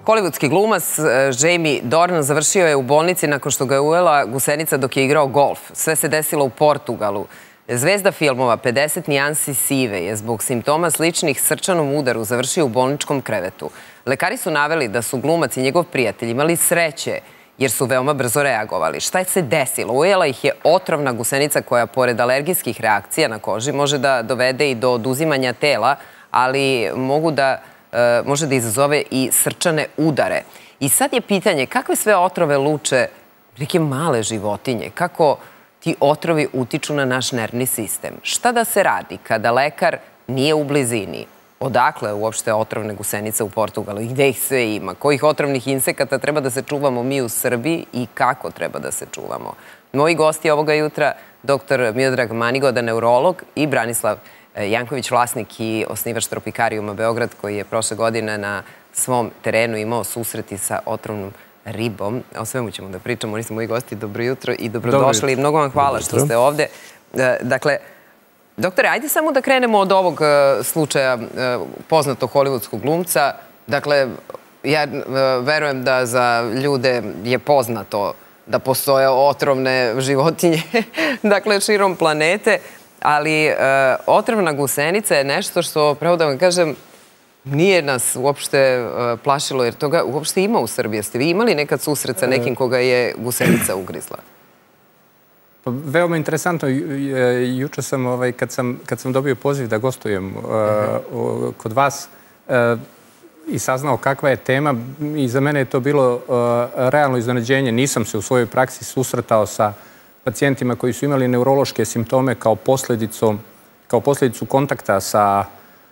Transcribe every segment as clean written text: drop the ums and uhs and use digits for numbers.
Hollywoodski glumac Jamie Dornan završio je u bolnici nakon što ga je ujela gusenica dok je igrao golf. Sve se desilo u Portugalu. Zvezda filmova 50 nijansi sive je zbog simptoma sličnih srčanom udaru završio u bolničkom krevetu. Lekari su naveli da su glumac i njegov prijatelj imali sreće jer su veoma brzo reagovali. Šta je se desilo? Ujela ih je otrovna gusenica koja, pored alergijskih reakcija na koži, može da dovede i do oduzimanja tela, ali može da izazove i srčane udare. I sad je pitanje kakve sve otrove luče neke male životinje, kako ti otrovi utiču na naš nervni sistem. Šta da se radi kada lekar nije u blizini? Odakle uopšte otrovne gusenice u Portugalu i gde ih sve ima? Kojih otrovnih insekata treba da se čuvamo mi u Srbiji i kako treba da se čuvamo? Moji gosti ovoga jutra, dr. Miodrag Manigoda, neurolog, i Branislav Janković, vlasnik i osnivač Tropikarijuma Beograd, koji je prošle godine na svom terenu imao susreti sa otrovnom ribom. O svemu ćemo da pričamo. Oni su moji gosti. Dobro jutro i dobrodošli. Mnogo vam hvala što ste ovde. Dakle, doktore, ajde samo da krenemo od ovog slučaja poznatog hollywoodskog glumca. Dakle, ja verujem da za ljude je poznato da postoje otrovne životinje, dakle, širom planete, ali otrovna gusenica je nešto što, pravo da vam kažem, nije nas uopšte plašilo, jer toga uopšte ima u Srbiji. Jeste vi imali nekad susret sa nekim koga je gusenica ugrizla? Veoma interesantno. Juče sam, kad sam dobio poziv da gostujem kod vas i saznao kakva je tema, i za mene je to bilo realno iznenađenje. Nisam se u svojoj praksi susretao sa pacijentima koji su imali neurološke simptome kao posledicu kontakta sa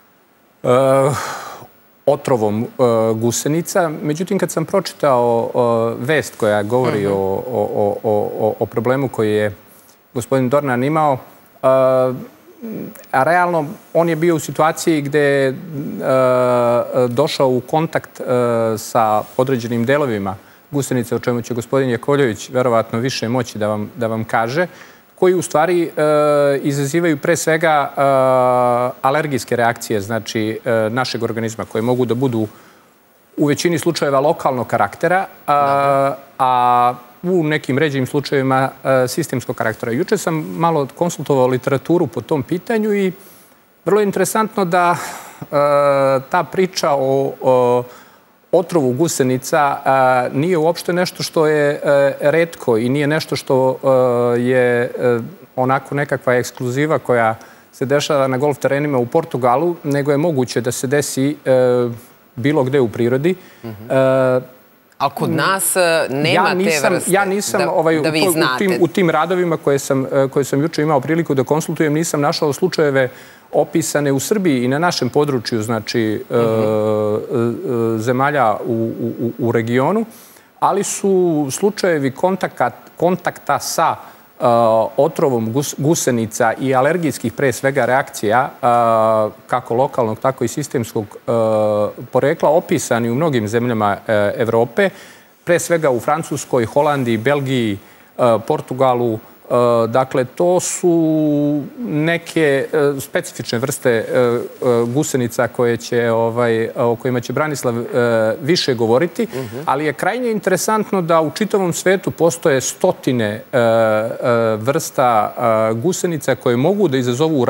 otrovom gusenica. Međutim, kad sam pročitao vest koja govori o problemu koji je gospodin Dornan imao, a realno on je bio u situaciji gde je došao u kontakt sa određenim delovima gusenice, o čemu će gospodin Jakovljević verovatno više moći da vam kaže, koji u stvari izazivaju pre svega alergijske reakcije, znači našeg organizma, koje mogu da budu u većini slučajeva lokalnog karaktera, a u nekim ređim slučajevima sistemskog karaktera. Juče sam malo konsultovao literaturu po tom pitanju i vrlo je interesantno da ta priča o otrovu gusenica nije uopšte nešto što je retko i nije nešto što je onako nekakva ekskluziva koja se dešava na golf terenima u Portugalu, nego je moguće da se desi bilo gde u prirodi. Ali kod nas nema te vrste, ja nisam da vi znate. U tim radovima koje sam juče imao priliku da konsultujem, nisam našao slučajeve opisane u Srbiji i na našem području, znači zemalja u regionu, ali su slučajevi kontakta sa otrovom gusenica i alergijskih pre svega reakcija, kako lokalnog, tako i sistemskog porekla, opisani u mnogim zemljama Evrope, pre svega u Francuskoj, Holandiji, Belgiji, Portugalu. Dakle, to su neke specifične vrste gusenica o kojima će Branislav više govoriti, ali je krajnje interesantno da u čitavom svetu postoje stotine vrsta gusenica koje mogu da izazovu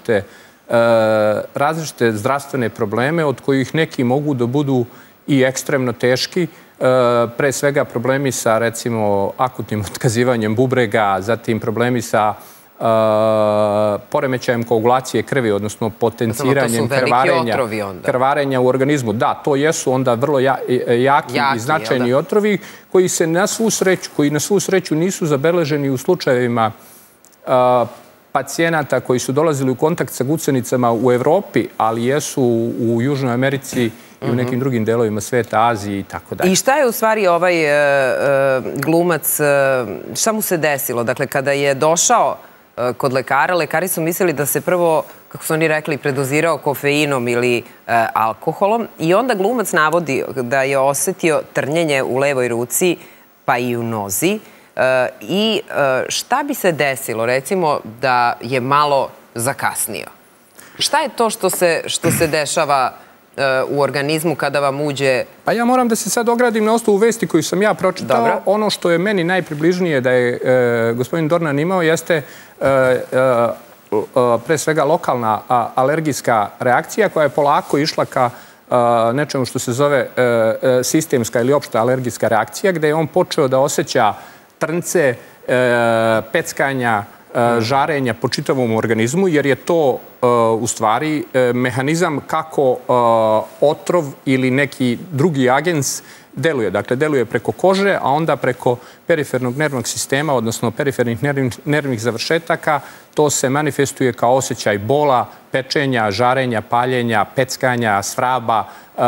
različite zdravstvene probleme, od kojih neki mogu da budu i ekstremno teški. Pre svega problemi sa, recimo, akutnim otkazivanjem bubrega, zatim problemi sa poremećajem koagulacije krvi, odnosno potenciranjem krvarenja u organizmu. Da, to jesu onda vrlo jaki i značajni otrovi koji na svu sreću nisu zabeleženi u slučajevima pacijenata koji su dolazili u kontakt sa gusenicama u Evropi, ali jesu u Južnoj Americi i u nekim drugim delovima sveta, Aziji i tako dalje. I šta je u stvari ovaj glumac, šta mu se desilo? Dakle, kada je došao kod lekara, lekari su mislili da se prvo, kako su oni rekli, predozirao kofeinom ili alkoholom, i onda glumac navodi da je osetio trnjenje u levoj ruci pa i u nozi. I šta bi se desilo, recimo, da je malo zakasnio? Šta je to što se dešava u organizmu kada vam uđe... Pa ja moram da se sad ogradim na osnovu vesti koju sam ja pročitao. Dobro. Ono što je meni najpribližnije da je gospodin Dornan imao jeste pre svega lokalna alergijska reakcija koja je polako išla ka nečemu što se zove sistemska ili opšta alergijska reakcija, gde je on počeo da osjeća trnce, peckanja, žarenja po čitavom organizmu, jer je to u stvari mehanizam kako otrov ili neki drugi agens deluje. Dakle, deluje preko kože, a onda preko perifernog nervnog sistema, odnosno perifernih nervnih završetaka, to se manifestuje kao osjećaj bola, pečenja, žarenja, paljenja, peckanja, svraba.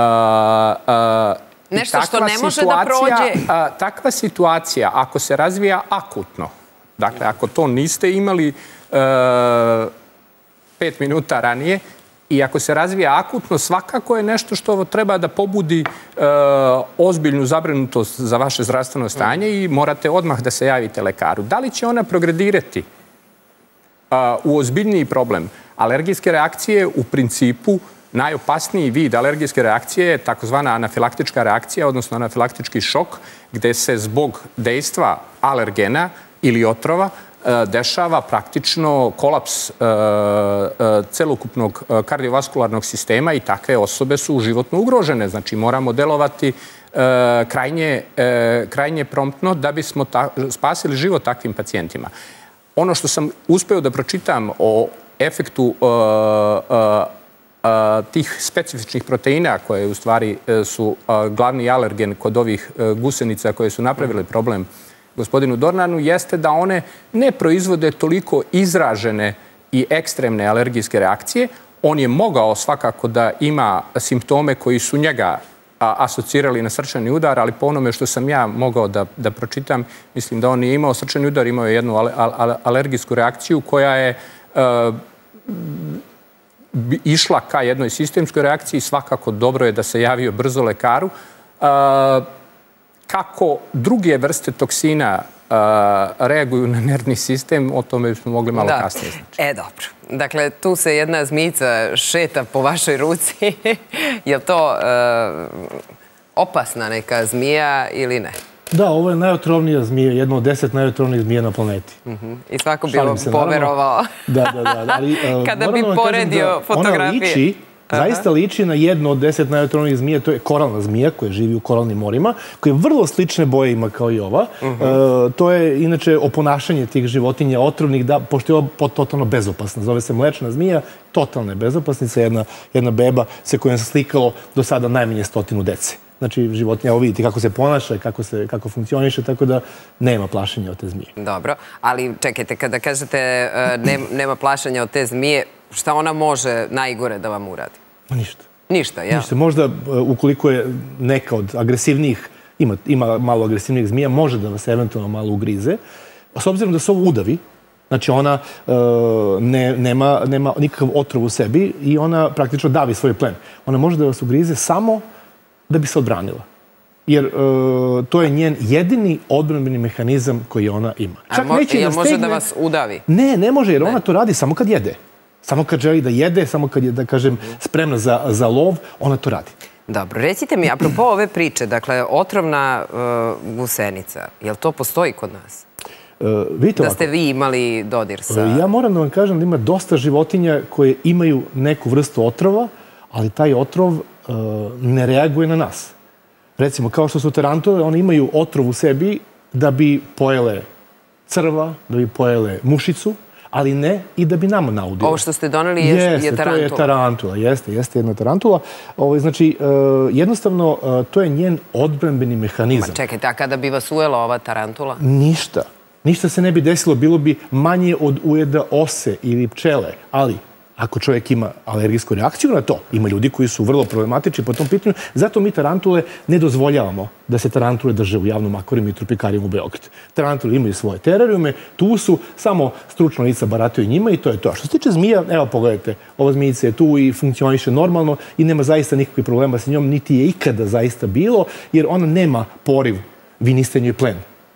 Nešto što ne može da prođe. Takva situacija, ako se razvija akutno, dakle, ako to niste imali 5 minuta ranije i ako se razvija akutno, svakako je nešto što treba da pobudi ozbiljnu zabrinutost za vaše zdravstveno stanje i morate odmah da se javite lekaru. Da li će ona progredirati u ozbiljniji problem? Alergijske reakcije u principu najopasniji vid alergijske reakcije je takozvana anafilaktička reakcija, odnosno anafilaktički šok, gde se zbog dejstva alergena ili otrova dešava praktično kolaps celokupnog kardiovaskularnog sistema i takve osobe su životno ugrožene. Znači, moramo delovati krajnje promptno da bismo spasili život takvim pacijentima. Ono što sam uspeo da pročitam o efektu tih specifičnih proteina koje u stvari su glavni alergen kod ovih gusenica koje su napravile problem gospodinu Dornanu, jeste da one ne proizvode toliko izražene i ekstremne alergijske reakcije. On je mogao svakako da ima simptome koji su njega asocirali na srčani udar, ali po onome što sam ja mogao da pročitam, mislim da on nije imao srčani udar, imao je jednu alergijsku reakciju koja je išla ka jednoj sistemskoj reakciji. Svakako dobro je da se javio brzo lekaru. Kako druge vrste toksina reaguju na nervni sistem, o tome smo mogli malo kasnije. Dobro. Dakle, tu se jedna zmijica šeta po vašoj ruci. Je li to opasna neka zmija ili ne? Da, ovo je najotrovnija zmija, jedna od 10 najotrovnijih zmija na planeti. I svako bi vam poverovao. Da. Kada bi poredio fotografije. Zaista liči na jednu od 10 najotrovnijih zmija, to je koralna zmija koja živi u koralnim morima, koja vrlo slične boje ima kao i ova. To je inače oponašanje tih životinja otrovnih, pošto je ovo totalno bezopasna. Zove se mlečna zmija, totalna je bezopasnica, jedna beba sa kojom se slikalo do sada najmanje 100 dece. Znači, životinja, ovo vidite kako se ponaša i kako funkcioniše, tako da nema plašenja od te zmije. Dobro, ali čekajte, kada kažete nema plašenja od te zmije, šta ona može najgore da vam uradi? Ništa. Ništa, ja? Ništa. Možda, ukoliko je neka od agresivnijih, ima malo agresivnijih zmija, može da vas eventualno malo ugrize. S obzirom da se ovo udavi, znači ona nema nikakav otrov u sebi i ona praktično davi svoj plen. Ona može da vas ugrize samo da bi se odbranila. Jer to je njen jedini odbranbeni mehanizam koji ona ima. Jel može da vas udavi? Ne može, jer ona to radi samo kad jede. Samo kad želi da jede, samo kad je, da kažem, spremna za lov, ona to radi. Dobro, recite mi, apropo ove priče, dakle, otrovna gusenica, jel to postoji kod nas? Vidite ovako. Da ste vi imali dodir sa... Ja moram da vam kažem da ima dosta životinja koje imaju neku vrstu otrova, ali taj otrov ne reaguje na nas. Recimo, kao što su tarantule, one imaju otrov u sebi da bi pojele crva, da bi pojele mušicu, ali ne i da bi nama naudilo. Ovo što ste doneli je tarantula. To je tarantula, jeste jedna tarantula. Znači, jednostavno, to je njen odbranbeni mehanizam. Ma čekajte, a kada bi vas ujela ova tarantula? Ništa. Ništa se ne bi desilo, bilo bi manje od ujeda ose ili pčele, ali ako čovjek ima alergijsku reakciju na to, ima ljudi koji su vrlo problematični po tom pitanju, zato mi tarantule ne dozvoljavamo da se tarantule drže u javnom akvarijum i tropikarijum u Beogradu. Tarantule imaju svoje terarijume, tu su, samo stručno lica barataju njima i to je to. Što se tiče zmija, evo pogledajte, ova zmijica je tu i funkcioniše normalno i nema zaista nikakvih problema sa njom, niti je ikada zaista bilo, jer ona nema poriv, vi niste njoj plen.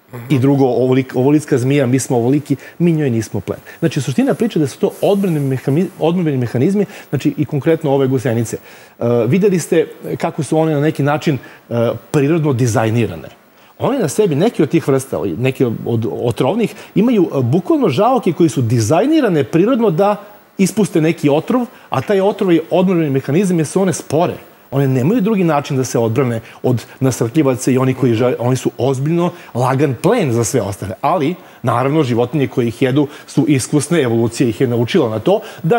I drugo, ovolitska zmija, mi smo ovoliki, mi njoj nismo plen. Znači, suština priče da su to odbrambeni mehanizmi, znači i konkretno ove gusenice. Videli ste kako su one na neki način prirodno dizajnirane. Oni na sebi, neki od tih vrsta, neki od otrovnih, imaju bukvalno žaoke koji su dizajnirane prirodno da ispuste neki otrov, a taj otrov je odbrambeni mehanizam jer su one spore. One nemaju drugi način da se odbrane od nasrtljivaca i oni su ozbiljno lagan plen za sve ostale. Ali, naravno, životinje koje ih jedu su iskusne, evolucija ih je naučila na to, da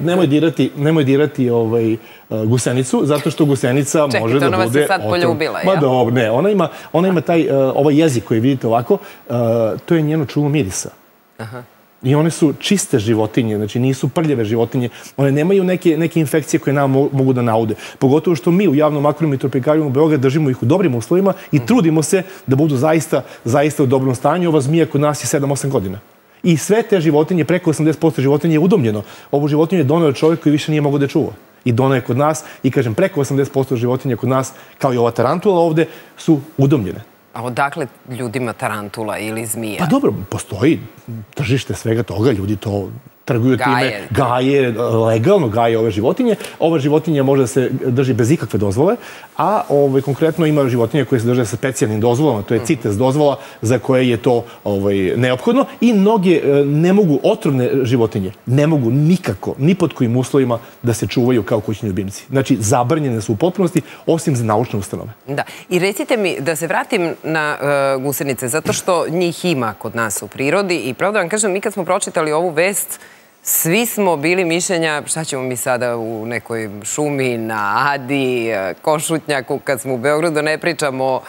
nemoj dirati gusenicu, zato što gusenica može da bude... Čekajte, ona vas je sad poljubila, ja? Ma dobro, ne, ona ima taj, ovaj jezik koji vidite ovako, to je njeno čulo mirisa. Aha. I one su čiste životinje, znači nisu prljave životinje. One nemaju neke infekcije koje nam mogu da naude. Pogotovo što mi u javnom akvarijumu i tropikarijumu Beograd držimo ih u dobrim uslovima i trudimo se da budu zaista u dobrom stanju. Ova zmija kod nas je 7-8 godina. I sve te životinje, preko 80% životinje je udomljeno. Ovu životinju je doneo čovjek koji više nije mogao da čuva. I doneo je kod nas i kažem preko 80% životinja kod nas, kao i ova tarantula ovde, su udomljene. A odakle ljudima tarantula ili zmija? Pa dobro, postoji tržište svega toga, ljudi to trguju time, gaje, legalno gaje ove životinje. Ova životinja može da se drži bez ikakve dozvole, a konkretno ima životinje koje se drže sa specijalnim dozvolama, to je CITES dozvola za koje je to neophodno i mnoge ne mogu, otrovne životinje, ne mogu nikako, ni pod kojim uslovima da se čuvaju kao kućni ljubimci. Znači, zabranjene su u potpunosti, osim za naučne ustanove. Da, i recite mi, da se vratim na gusenice, zato što njih ima kod nas u prirodi i pravo da vam kažem, mi kad smo pročitali ovu vest, svi smo bili mišljenja šta ćemo mi sada u nekoj šumi, na Adi, Košutnjaku, kad smo u Beogradu, ne pričamo o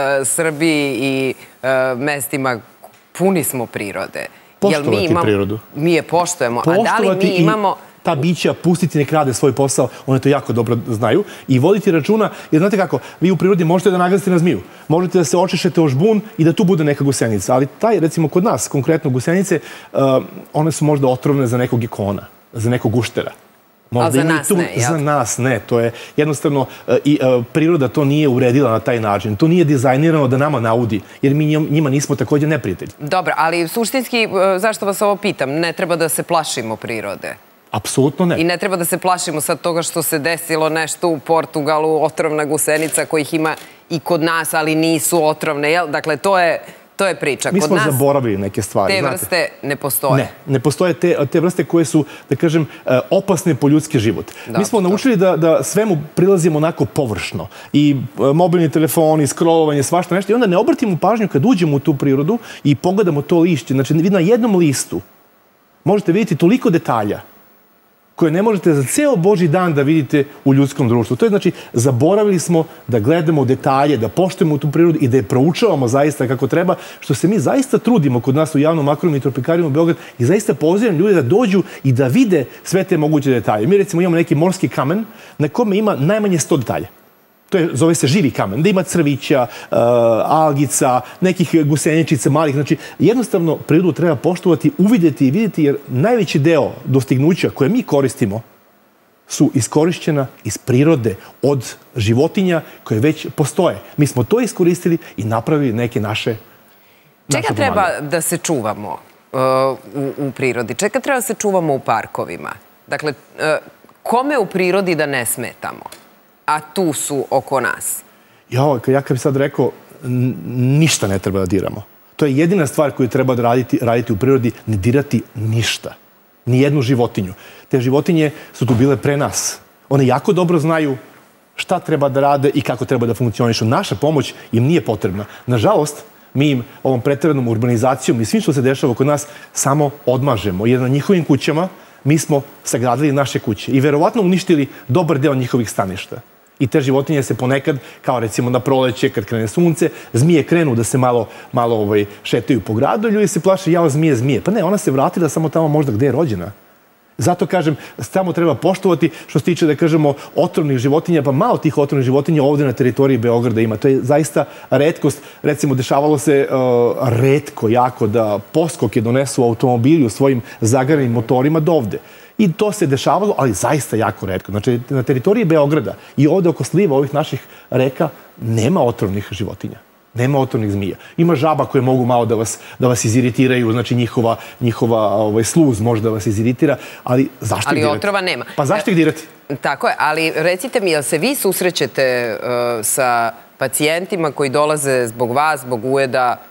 Srbiji i mestima, puni smo prirode. Poštovati prirodu. Mi je poštujemo, a da li mi imamo... Ta bića pustiti nek rade svoj posao, one to jako dobro znaju, i voditi računa, jer znate kako, vi u prirodi možete da nagazite na zmiju, možete da se očešete o žbun i da tu bude neka gusenica, ali recimo kod nas, konkretno gusenice, one su možda otrovne za nekog ikona, za nekog guštera. Ali za nas ne, jel? Za nas ne, to je jednostavno, priroda to nije uredila na taj način, to nije dizajnirano da nama naudi, jer mi njima nismo također neprijatelji. Dobro, ali suštinski, zašto vas ovo pitam, ne treba da se plašimo prirode? Apsolutno ne. I ne treba da se plašimo sad toga što se desilo nešto u Portugalu, otrovna gusenica kojih ima i kod nas, ali nisu otrovne, jel? Dakle, to je priča. Mi smo zaboravili neke stvari. Te vrste ne postoje. Ne postoje te vrste koje su, da kažem, opasne po ljudski život. Mi smo naučili da svemu prilazimo onako površno. I mobilni telefoni, scrollovanje, svašta nešto. I onda ne obratimo pažnju kad uđemo u tu prirodu i pogledamo to lišće. Znači, vi na jednom listu možete vidjeti toliko detalja koje ne možete za ceo Božji dan da vidite u ljudskom društvu. To je znači, zaboravili smo da gledamo detalje, da poštujemo tu prirodu i da je proučavamo zaista kako treba, što se mi zaista trudimo kod nas u javnom akvarijumu i tropikarijumu Beograd i zaista pozivam ljude da dođu i da vide sve te moguće detalje. Mi recimo imamo neki morski kamen na kome ima najmanje 100 detalja. Zove se živi kamen, da ima crvića, algica, nekih guseničica malih. Znači, jednostavno prirodu treba poštovati, uvidjeti i vidjeti, jer najveći deo dostignuća koje mi koristimo su iskorišćena iz prirode od životinja koje već postoje. Mi smo to iskoristili i napravili neke naše pomage. Čega treba da se čuvamo u prirodi? Čega treba da se čuvamo u parkovima? Dakle, kome u prirodi da ne smetamo? A tu su oko nas. Ja kad bih sad rekao, ništa ne treba da diramo. To je jedina stvar koju treba da raditi u prirodi, ne dirati ništa. Nijednu životinju. Te životinje su tu bile pre nas. One jako dobro znaju šta treba da rade i kako treba da funkcionišu. Naša pomoć im nije potrebna. Nažalost, mi im ovom preteranom urbanizacijom i svim što se dešava kod nas samo odmažemo. Jer na njihovim kućama mi smo sagradili naše kuće i verovatno uništili dobar deo njihovih staništa. I te životinje se ponekad, kao recimo na proleće, kad krene sunce, zmije krenu da se malo šetaju po gradu i ljudi se plaše, jao zmije. Pa ne, ona se vratila samo tamo možda gde je rođena. Zato kažem, samo treba poštovati što se tiče, da kažemo, otrovnih životinja, pa malo tih otrovnih životinja ovdje na teritoriji Beograda ima. To je zaista retkost. Recimo, dešavalo se retko jako da poskoke donesu automobili u svojim zagarenim motorima do ovde. I to se dešavalo, ali zaista jako retko. Znači, na teritoriji Beograda i ovde oko sliva ovih naših reka nema otrovnih životinja. Nema otrovnih zmija. Ima žaba koje mogu malo da vas iziritiraju, znači njihova sluz može da vas iziritira, ali zašto ih dirati? Ali otrova nema. Pa zašto ih dirati? Tako je, ali recite mi, jel se vi susrećete sa pacijentima koji dolaze zbog vas, zbog ujeda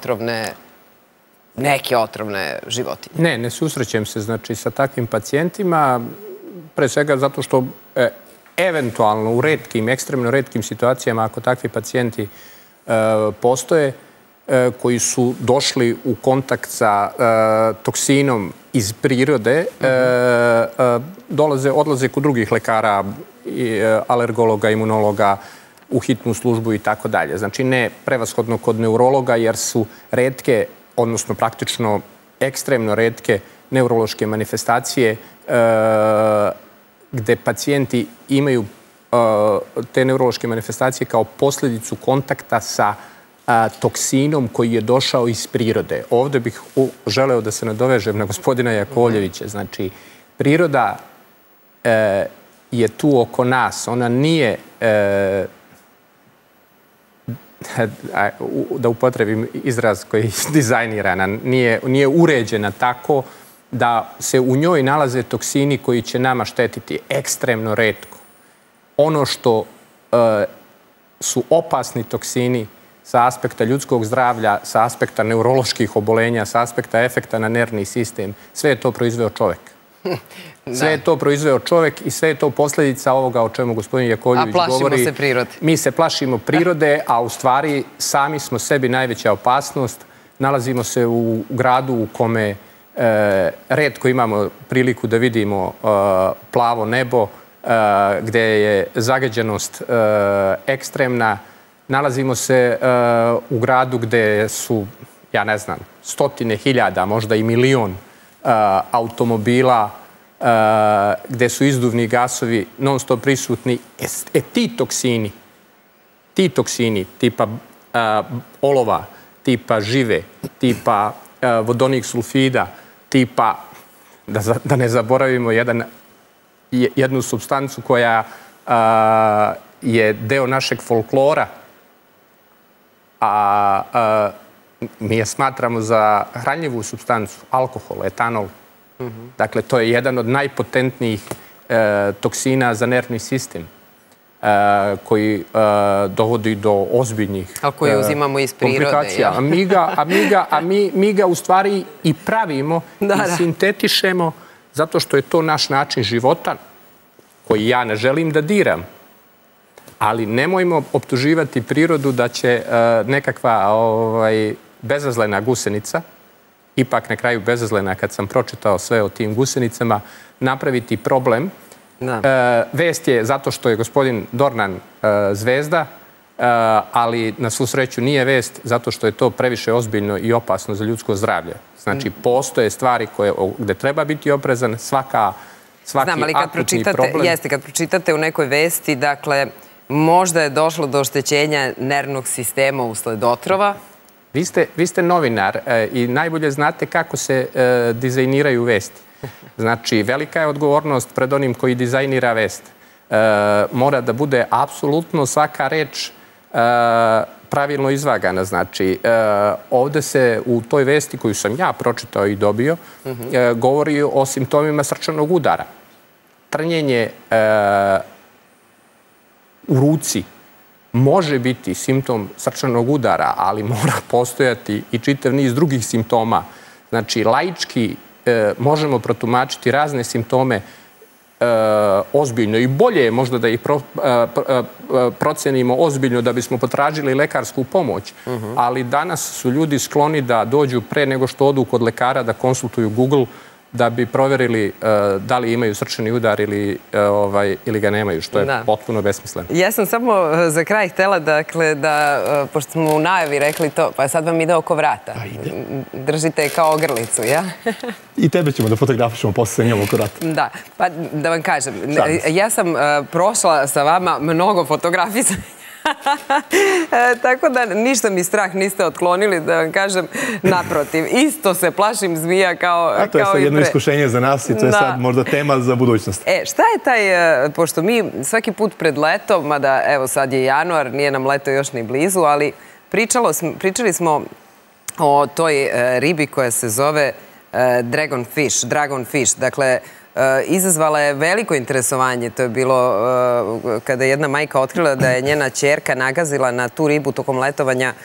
neke otrovne životinje? Ne susrećem se znači sa takvim pacijentima, pre svega zato što eventualno u retkim, ekstremno retkim situacijama, ako takvi pacijenti postoje, koji su došli u kontakt sa toksinom iz prirode, odlaze kod drugih lekara, alergologa, imunologa, u hitnu službu i tako dalje. Znači ne prevashodno kod neurologa jer su retke, odnosno praktično ekstremno retke neurološke manifestacije gde pacijenti imaju te neurološke manifestacije kao posljedicu kontakta sa toksinom koji je došao iz prirode. Ovdje bih želeo da se nadovežem na gospodina Jakovljevića. Znači, priroda je tu oko nas. Ona nije, da upotrebim izraz koji je dizajnirana, nije uređena tako da se u njoj nalaze toksini koji će nama štetiti ekstremno retko. Ono što su opasni toksini sa aspekta ljudskog zdravlja, sa aspekta neuroloških obolenja, sa aspekta efekta na nervni sistem, sve je to proizveo čovek. Sve je to proizveo čovek i sve je to posljedica ovoga o čemu gospodin Jakovljević govori. A plašimo se prirode. Mi se plašimo prirode, a u stvari sami smo sebi najveća opasnost. Nalazimo se u gradu u kome retko imamo priliku da vidimo plavo nebo, gde je zagađenost ekstremna. Nalazimo se u gradu gde su, ja ne znam, stotine hiljada, možda i milion automobila, gde su izduvni gasovi non stop prisutni. Ti toksini tipa olova, tipa žive, tipa vodonik sulfida, tipa, da ne zaboravimo jednu supstancu koja je deo našeg folklora, a mi je smatramo za hranljivu supstancu, alkohol, etanol. Dakle, to je jedan od najpotentnijih toksina za nervni sistem koji dovodi do ozbiljnih komplikacija. A koji uzimamo iz prirode. A mi ga u stvari i pravimo i sintetišemo zato što je to naš način života koji ja ne želim da diram. Ali nemojmo optuživati prirodu da će nekakva bezazlena gusenica, ipak na kraju bezazlena kad sam pročitao sve o tim gusenicama, napraviti problem. Vest je zato što je gospodin Dornan zvezda, ali na svu sreću nije vest zato što je to previše ozbiljno i opasno za ljudsko zdravlje. Znači, postoje stvari gde treba biti oprezan, svaki akutni problem. Jeste, kad pročitate u nekoj vesti, dakle, možda je došlo do oštećenja nervnog sistema usled otrova. Vi ste novinar i najbolje znate kako se dizajniraju vesti. Znači, velika je odgovornost pred onim koji dizajnira vest. Mora da bude apsolutno svaka reč pravilno izvagana. Znači, ovde se u toj vesti koju sam ja pročitao i dobio, govori o simptomima srčanog udara. Trnjenje u ruci može biti simptom srčanog udara, ali mora postojati i čitav niz drugih simptoma. Znači, laički možemo protumačiti razne simptome ozbiljno i bolje je možda da ih procenimo ozbiljno da bismo potražili lekarsku pomoć, ali danas su ljudi skloni da dođu pre nego što odu kod lekara da konsultuju Google da bi proverili da li imaju srčani udar ili ga nemaju, što je potpuno besmisleno. Ja sam samo za kraj htjela, dakle, da, pošto smo u najavi rekli to, pa sad vam ide oko vrata. Držite kao ogrlicu, ja? I tebe ćemo da fotografišemo posle sa njom oko vrata. Da, pa da vam kažem, ja sam prošla sa vama mnogo fotografisa. Tako da ništa mi strah niste otklonili, da vam kažem, naprotiv. Isto se plašim zmija kao i pre. A to je sad jedno iskušenje za nas i to je sad možda tema za budućnost. Šta je taj, pošto mi svaki put pred leto, mada evo sad je januar, nije nam leto još ni blizu, ali pričali smo o toj ribi koja se zove dragonfish. Dakle, izazvala je veliko interesovanje. To je bilo kada je jedna majka otkrila da je njena ćerka nagazila na tu ribu tokom letovanja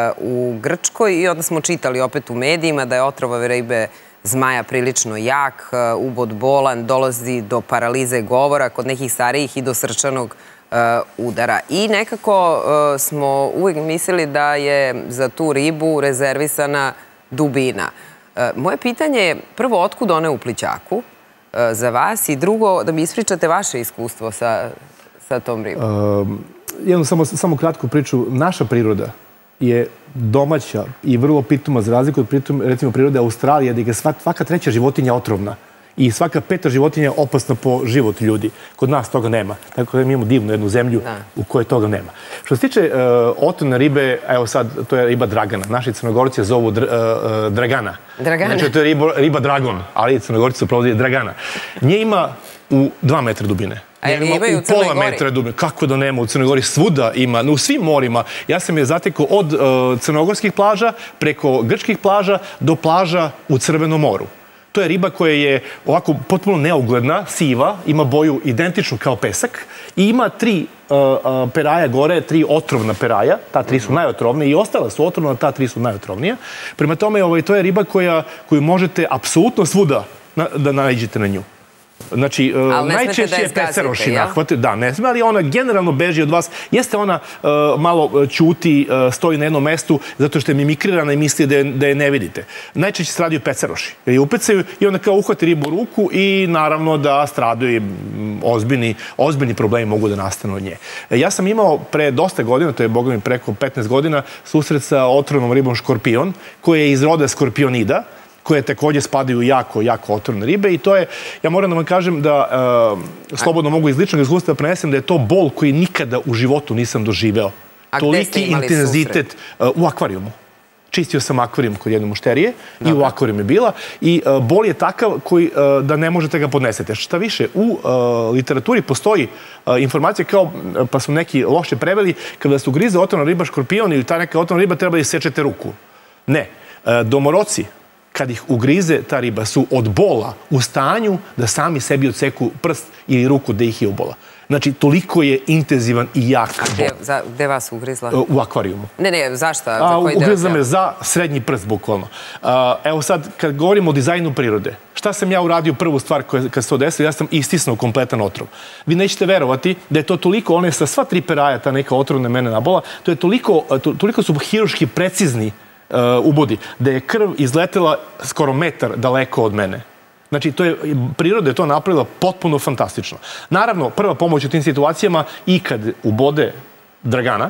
u Grčkoj i onda smo čitali opet u medijima da je otrov ove ribe zmaja prilično jak, ubod bolan, dolazi do paralize govora kod nekih starijih i do srčanog udara. I nekako smo uvijek mislili da je za tu ribu rezervisana dubina. Moje pitanje je prvo, otkud one u plićaku za vas i drugo, da mi ispričate vaše iskustvo sa tom ribom. Jednu samo kratku priču. Naša priroda je domaća i vrlo pitoma za razliku od recimo prirode Australije, gdje je svaka treća životinja otrovna i svaka peta životinja je opasna po život ljudi. Kod nas toga nema. Tako da mi imamo divnu jednu zemlju u kojoj toga nema. Što se tiče otrovne ribe, evo sad, to je riba dragana. Naši Crnogorci je zovu dragana. Dragana? Znači, to je riba dragon, ali Crnogorci su provodi dragana. Nje ima u 2 metra dubine. Imaju u Crnoj Gori? Pola metra dubine. Kako da nema? U Crnoj Gori svuda ima. U svim morima. Ja sam je zatekao od crnogorskih plaža preko grčkih plaža do plaža u Crvenom moru. To je riba koja je ovako potpuno neugledna, siva, ima boju identičnu kao pesak i ima 3 peraja gore, 3 otrovna peraja, ta 3 su najotrovnije i ostala su otrovna, ta 3 su najotrovnije. Prema tome, to je riba koju možete apsolutno svuda da naiđete na nju. Znači, najčešće je peceroši nahvate. Da, ne sme, ali ona generalno beži od vas. Jeste ona malo ćuti, stoji na jednom mestu zato što je mimikrirana i misli da je ne vidite. Najčešće stradaju peceroši. Jer je upecaju i onda kao uhvati ribu u ruku i naravno da stradaju i ozbiljni problemi mogu da nastanu od nje. Ja sam imao pre dosta godina, to je boga mi preko 15 godina, susret sa otrovnom ribom škorpion, koja je iz roda skorpionida, koje također spadaju jako otrovne ribe i to je, ja moram da vam kažem da slobodno mogu iz ličnog iskustva da prenesem da je to bol koji nikada u životu nisam doživeo. Toliki intenzitet u akvarijumu. Čistio sam akvarijum kod jedne mušterije i u akvarijum je bila i bol je takav da ne možete ga podnesete. Šta više, u literaturi postoji informacija kao, pa smo neki loše preveli, kada se ugrize otrovna riba škorpion ili ta neka otrovna riba treba da isečete ruku. Ne. Domoroci, kad ih ugrize, ta riba su od bola u stanju da sami sebi odseku prst ili ruku da ih je ubola. Znači, toliko je intenzivan i jak bol. Gde vas ugrizla? U akvarijumu. Ne, zašto? Ugrizla me za srednji prst, bukvalno. Evo sad, kad govorimo o dizajnu prirode, šta sam ja uradio prvu stvar kad se to desilo? Ja sam istisnuo kompletan otrov. Vi nećete verovati da je to toliko, one sa sva 3 peraja, ta neka otrovna mene nabola, to je toliko su hiruški precizni ubodi, da je krv izletela skoro metar daleko od mene. Znači, priroda je to napravila potpuno fantastično. Naravno, prva pomoć u tim situacijama i kad ubode dragana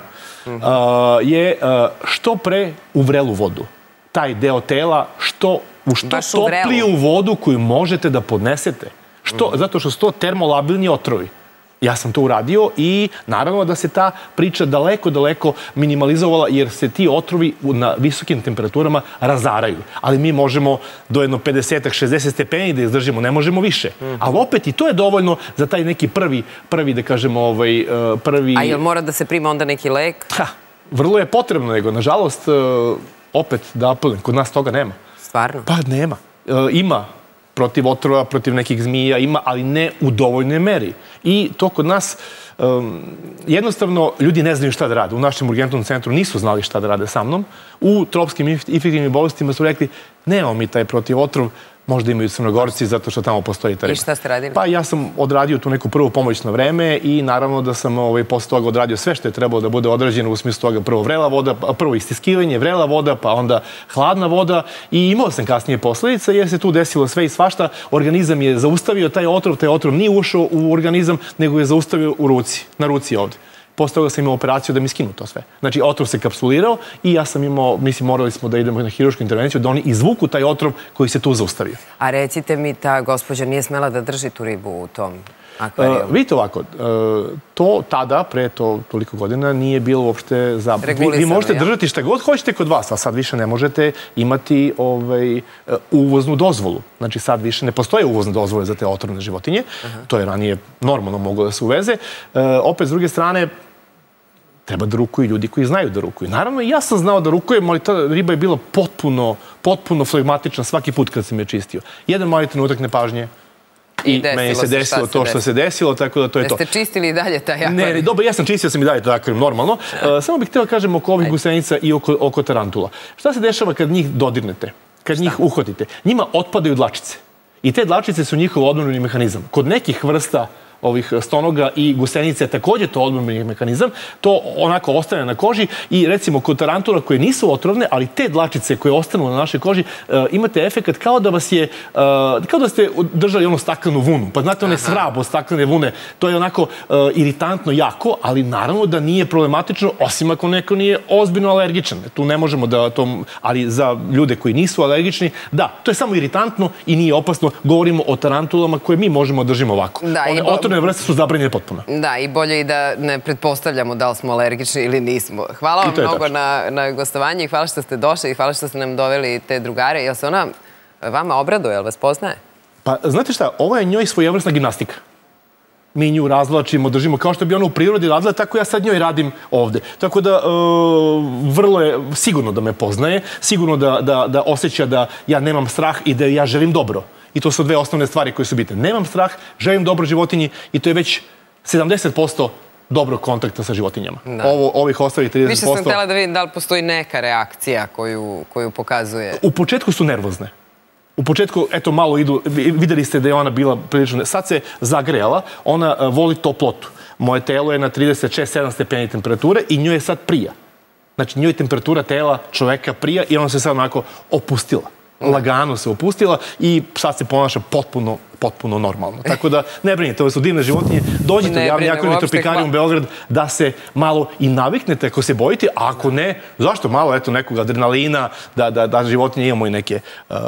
je što pre u vrelu vodu. Taj deo tela u što topliju vodu koju možete da podnesete. Zato što su to termolabilni otrovi. Ja sam to uradio i naravno da se ta priča daleko minimalizovala jer se ti otrovi na visokim temperaturama razaraju. Ali mi možemo do jedno 50-60 stepeni da izdržimo, ne možemo više. Ali opet i to je dovoljno za taj neki prvi, da kažemo, prvi... A jel mora da se prima onda neki lek? Vrlo je potrebno, nego nažalost, opet da apelujem, kod nas toga nema. Stvarno? Pa nema. Ima protiv otrova, protiv nekih zmija, ima, ali ne u dovoljnoj meri. I to kod nas, jednostavno, ljudi ne znaju šta da rade. U našem urgentnom centru nisu znali šta da rade sa mnom. U tropskim infektivnim bolestima su rekli, nemamo mi taj protiv otrov, možda imaju Crnogorci zato što tamo postoji ta riba. I šta ste radili? Pa ja sam odradio tu neku prvu pomoć na vreme i naravno da sam posle toga odradio sve što je trebalo da bude odrađeno u smislu toga prvo vrela voda, prvo istiskivanje, vrela voda, pa onda hladna voda i imao sam kasnije posledice jer se tu desilo sve i svašta. Organizam je zaustavio taj otrov nije ušao u organizam, nego je zaustavio na ruci ovde. Posle toga sam imao operaciju da mi skinu to sve. Znači, otrov se kapsulirao i ja sam imao, mislim, morali smo da idemo na hirušku intervenciju, da oni izvuku taj otrov koji se tu zaustavio. A recite mi, ta gospođa nije smela da drži tu ribu u tom akvarijumu? Vidite ovako, to tada, pre toliko godina, nije bilo uopšte zabavno. Vi možete držati šta god hoćete kod vas, a sad više ne možete imati uvoznu dozvolu. Znači, sad više ne postoje uvozne dozvole za te otrovne životinje. To je ranije normalno moglo da se uveze. Opet, s druge strane, treba da rukuju ljudi koji znaju da rukuju. Naravno, i ja sam znao da rukujem, ali ta riba je bila potpuno flegmatična svaki put kad sam je čistio. Jedan mali trenutak nepažnje i meni se desilo to što se desilo, tako da to je to. Jeste čistili i dalje taj akvarijum? Ne, dobro, ja sam čistio sam i dalje taj akvarijum, normalno. Samo bih htio da kažem oko ovih gusenica i oko tarantula. Šta se dešava kad njih dodirnete, kad njih uhvatite? Njima otpadaju dlačice. I te dlačice su njihov odbrambeni mehanizam. Kod nekih vrsta ovih stonoga i gusenice je također to odbrambeni mehanizam, to onako ostane na koži i recimo kod tarantula koje nisu otrovne, ali te dlačice koje ostanu na našoj koži, imate efekat kao da ste držali onu staklenu vunu. Pa znate, one svrab od staklene vune, to je onako iritantno jako, ali naravno da nije problematično, osim ako neko nije ozbiljno alergičan. Tu ne možemo da to, ali za ljude koji nisu alergični, da, to je samo iritantno i nije opasno. Govorimo o tarantulama koje mi možemo da držimo ovako. Otrovne vrste su zabranjene potpuno. Da, i bolje i da ne pretpostavljamo da li smo alergični ili nismo. Hvala vam mnogo na gostovanje i hvala što ste došli i hvala što ste nam doveli te drugare. Jel se ona vama obraduje, jel vas poznaje? Pa, znate šta, ovo je njoj svojevrsna gimnastika. Mi nju razvlačimo, držimo, kao što bi ona u prirodi radila, tako ja sad njoj radim ovde. Tako da, vrlo je sigurno da me poznaje, sigurno da osjeća da ja nemam strah i da ja želim dobro. I to su dve osnovne stvari koje su bitne. Nemam strah, želim dobro životinji i to je već 70% dobrog kontakta sa životinjama. Ovih ostalih 30%... Više sam htjela da vidim da li postoji neka reakcija koju pokazuje. U početku su nervozne. U početku, eto, malo idu, vidjeli ste da je ona bila prilično... Sad se zagrela, ona voli toplotu. Moje telo je na 36-7 stepeni temperature i njoj je sad prija. Znači, njoj je temperatura tela čoveka prija i ona se sad onako opustila. Lagano se opustila i sad se ponaša potpuno normalno. Tako da, ne brinite, ove su divne životinje. Dođite u javni akvarijum Tropikarijum Beograd da se malo i naviknete ako se bojite, a ako ne, zašto malo, eto, nekog adrenalina, da životinje imamo i neke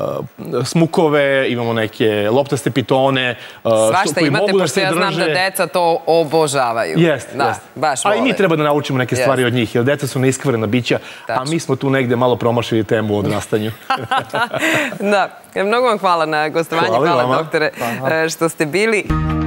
smukove, imamo neke loptaste pitone, svašta imate, pošto ja znam da deca to obožavaju. Jeste, jeste. A i mi treba da naučimo neke stvari od njih, jer deca su neiskvarena bića, a mi smo tu negde malo promašili temu o odrastanju. Da, mnogo vam hvala na gostovanju, hvala doktore što ste bili.